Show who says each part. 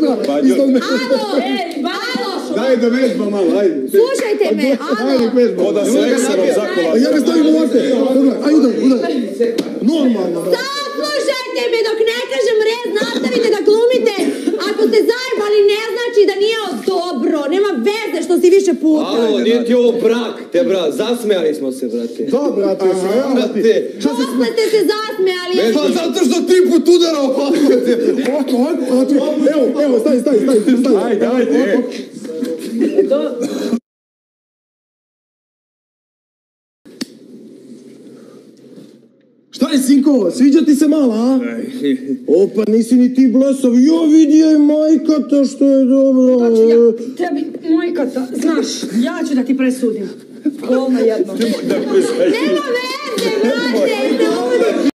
Speaker 1: Daj da vežba malo, ajde.
Speaker 2: Slušajte me, alo.
Speaker 1: Koda se ekserom zakola. Ja ne stavim ovako. Ajde, udaj. Normalno.
Speaker 2: Slušajte me, dok ne kažem red, nastavite da glumite. Ako ste zajebali, ne znači da nije dobro. Nema veze što si više puta.
Speaker 3: Alo, nije ti ovo brak, te brat. Zasmejali smo se, brate.
Speaker 1: Da, brate.
Speaker 2: Posle ste se zasmejali.
Speaker 1: Pa zato što 3 put udarao ovako. Evo, stavi. Ajde. Šta je, sinko, sviđa ti se mala, a? Opa, nisi ni ti blesav. Jo, vidi je majkata što je dobro.
Speaker 4: Znači, ja tebi, majkata, znaš, ja ću da ti presudim. Golna jedno.
Speaker 2: Nema veze, brate,